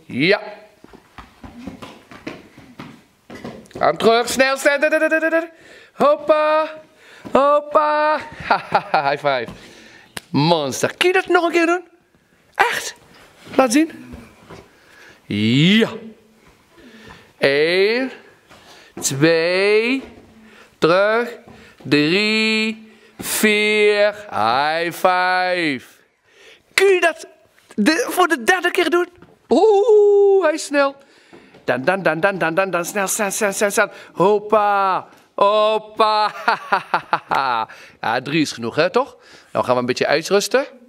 Ja. Arm terug. Snel, snel. Hoppa. Hoppa. High five. Monster. Kun je dat nog een keer doen? Echt? Laat zien. Ja. 1, 2, terug. 3, 4. High five. Kun je dat voor de derde keer doen? Oeh, hij is snel. Dan, snel. Hoppa. Hoppa. Ja, 3 is genoeg, hè, toch? Dan gaan we een beetje uitrusten.